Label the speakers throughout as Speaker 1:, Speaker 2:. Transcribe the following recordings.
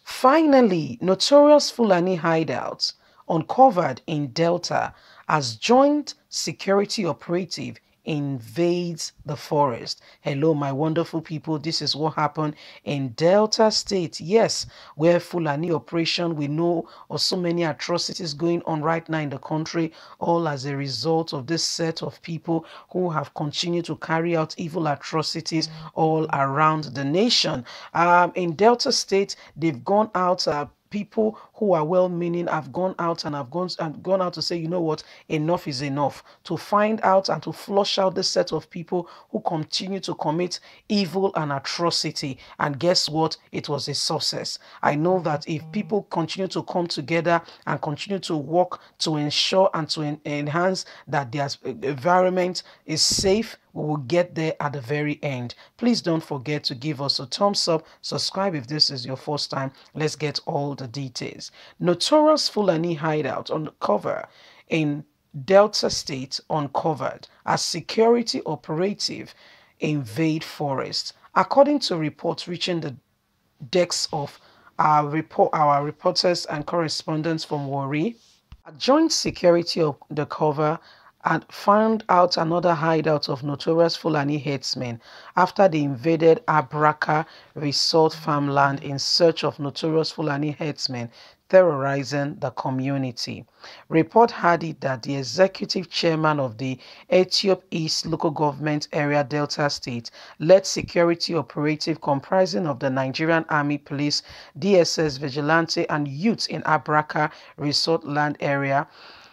Speaker 1: Finally, notorious Fulani hideouts uncovered in Delta as joint security operative invades the forest. Hello, my wonderful people. This is what happened in Delta State. Yes, where Fulani operation, we know of so many atrocities going on right now in the country, all as a result of this set of people who have continued to carry out evil atrocities all around the nation. In Delta State, they've gone out. People who are well-meaning have gone out and have gone out to say, you know what, enough is enough, to find out and to flush out this set of people who continue to commit evil and atrocity. And guess what? It was a success. I know that if people continue to come together and continue to work to ensure and to enhance that their environment is safe, we will get there at the very end. Please don't forget to give us a thumbs up, subscribe if this is your first time. Let's get all the details. Notorious Fulani hideout uncovered in Delta State uncovered as security operative invade forest. According to reports reaching the decks of our reporters and correspondents from Warri, a joint security of the cover and found out another hideout of notorious Fulani headsmen after they invaded Abraka Resort farmland in search of notorious Fulani headsmen terrorizing the community. Report had it that the executive chairman of the Ethiop East local government area Delta State led security operative comprising of the Nigerian Army Police, DSS vigilante and youths in Abraka Resort land area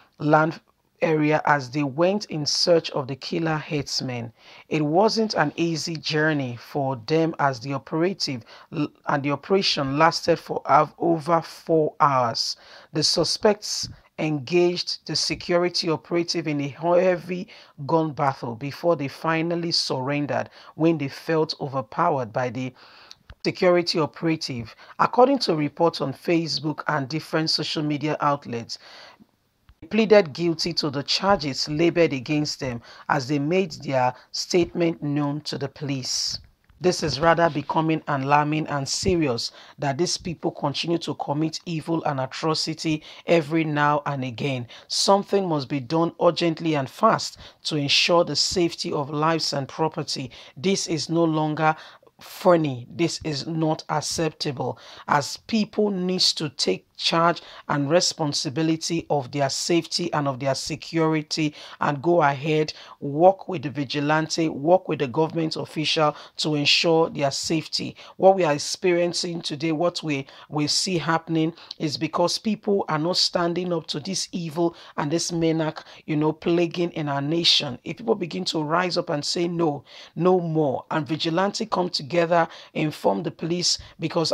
Speaker 1: as they went in search of the killer headsmen. It wasn't an easy journey for them as the operation lasted for over 4 hours. The suspects engaged the security operative in a heavy gun battle before they finally surrendered when they felt overpowered by the security operative. According to reports on Facebook and different social media outlets, pleaded guilty to the charges labeled against them as they made their statement known to the police. This is rather becoming alarming and serious that these people continue to commit evil and atrocity every now and again. Something must be done urgently and fast to ensure the safety of lives and property. This is no longer funny. This is not acceptable, as people need to take charge and responsibility of their safety and of their security and go ahead, work with the vigilante, work with the government official to ensure their safety. What we are experiencing today, what we see happening is because people are not standing up to this evil and this menace, plaguing in our nation. If people begin to rise up and say no, no more, and vigilante come together, inform the police, because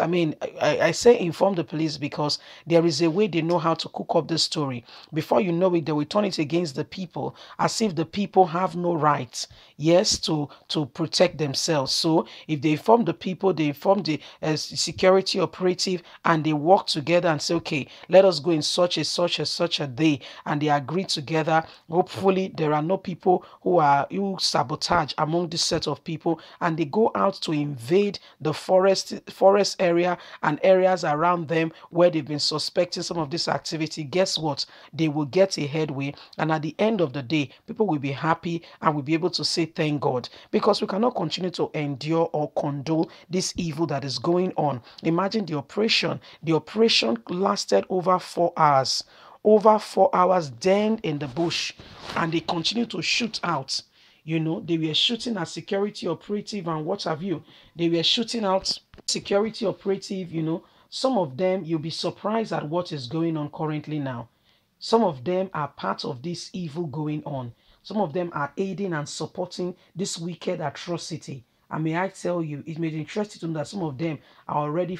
Speaker 1: I say inform the police because there is a way they know how to cook up the story. Before you know it, they will turn it against the people as if the people have no right, yes, to protect themselves. So if they inform the people, they inform the security operative, and they work together and say, okay, let us go in such a day, and they agree together. Hopefully there are no people who sabotage among this set of people, and they go out to invade the forest area and areas around them where they've been suspecting some of this activity. Guess what? They will get a headway, and at the end of the day, people will be happy and will be able to say thank God, because we cannot continue to endure or condone this evil that is going on. Imagine the operation. The operation lasted over 4 hours. Over 4 hours denned in the bush, and they continue to shoot out. They were shooting at security operative and what have you. They were shooting out security operative, Some of them, you'll be surprised at what is going on currently now. Some of them are part of this evil going on. Some of them are aiding and supporting this wicked atrocity. And may I tell you, it may be interesting to know that some of them are already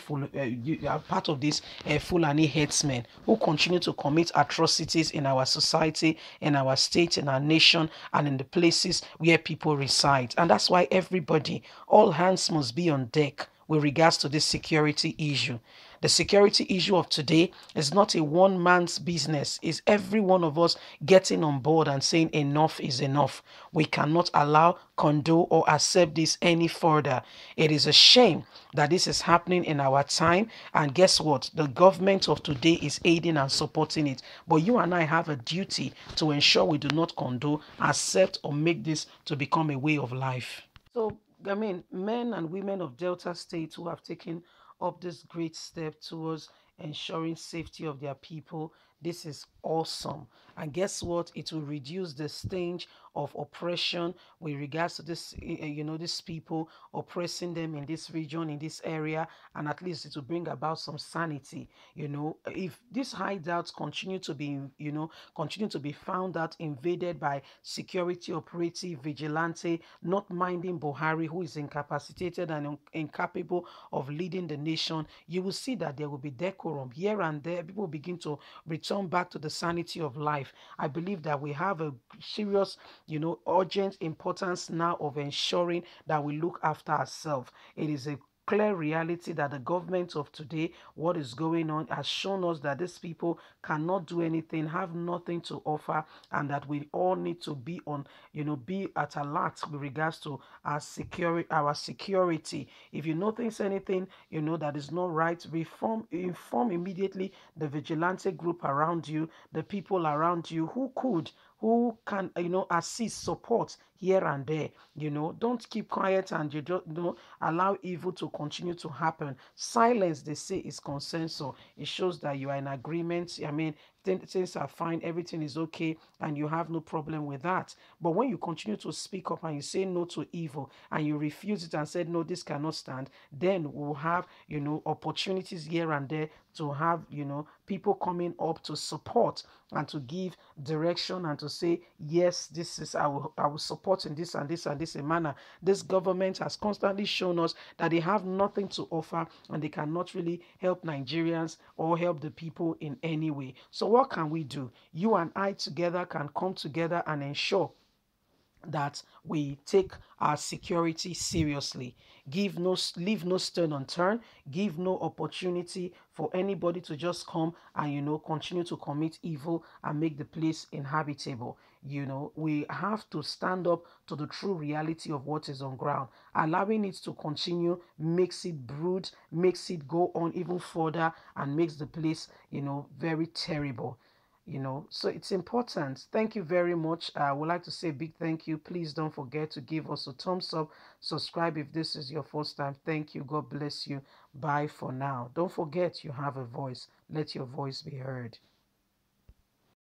Speaker 1: are part of this Fulani headsmen who continue to commit atrocities in our society, in our state, in our nation, and in the places where people reside. And that's why everybody, all hands must be on deck with regards to this security issue. The security issue of today is not a one man's business. It's every one of us getting on board and saying enough is enough. We cannot allow, condone, or accept this any further. It is a shame that this is happening in our time. And guess what? The government of today is aiding and supporting it. But you and I have a duty to ensure we do not condone, accept, or make this to become a way of life. So, I mean, men and women of Delta State who have taken up this great step towards ensuring safety of their people, this is awesome. And guess what? It will reduce the stench of oppression with regards to this, these people oppressing them in this region, in this area, and at least it will bring about some sanity. If these hideouts continue to be, continue to be found out, invaded by security operative vigilante, not minding Buhari, who is incapacitated and incapable of leading the nation, you will see that there will be decorum here and there. People begin to return back to the sanity of life. I believe that we have a serious, urgent importance now of ensuring that we look after ourselves. It is a clear reality that the government of today, what is going on, has shown us that these people cannot do anything, have nothing to offer, and that we all need to be on, be at alert with regards to our security. If you notice anything, that is not right, inform immediately the vigilante group around you, the people around you who can assist, support here and there. Don't keep quiet and you don't allow evil to continue to happen. Silence, they say, is consensus. It shows that you are in agreement. I mean, things are fine, everything is okay, and you have no problem with that. But when you continue to speak up and you say no to evil and you refuse it and said no, this cannot stand, then we'll have opportunities here and there to have people coming up to support and to give direction and to say yes, this is I will support in this and this and this a manner. This government has constantly shown us that they have nothing to offer and they cannot really help Nigerians or help the people in any way. So what can we do? You and I together can come together and ensure that we take our security seriously. Leave no stone unturned. Give no opportunity for anybody to just come and continue to commit evil and make the place inhabitable. We have to stand up to the true reality of what is on ground. Allowing it to continue makes it brood, makes it go on even further, and makes the place very terrible. So it's important. Thank you very much. I would like to say a big thank you. Please don't forget to give us a thumbs up, subscribe if this is your first time. Thank you. God bless you. Bye for now. Don't forget, you have a voice. Let your voice be heard.